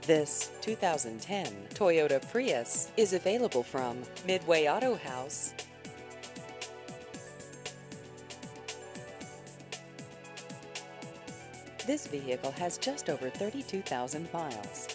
This 2010 Toyota Prius is available from Midway Auto House. This vehicle has just over 32,000 miles.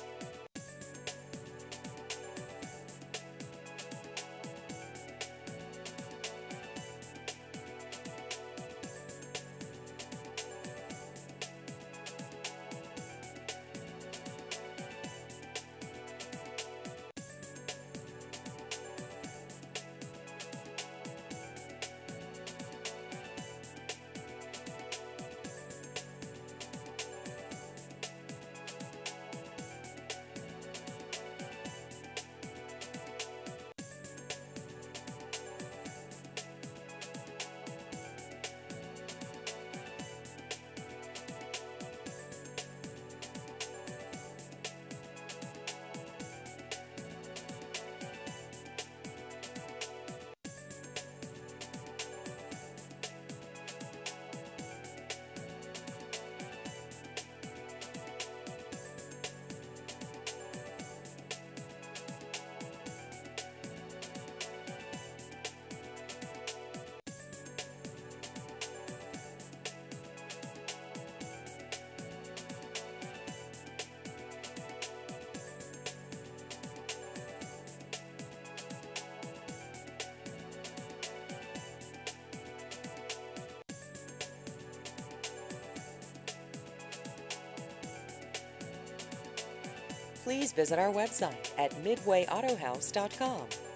Please visit our website at midwayautohouse.com.